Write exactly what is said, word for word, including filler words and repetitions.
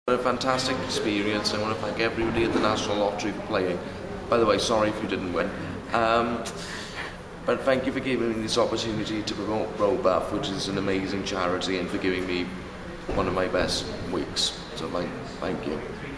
A fantastic experience. I want to thank everybody at the National Lottery for playing. By the way, sorry if you didn't win. Um, but thank you for giving me this opportunity to promote Bobath, which is an amazing charity, and for giving me one of my best weeks. So thank, thank you.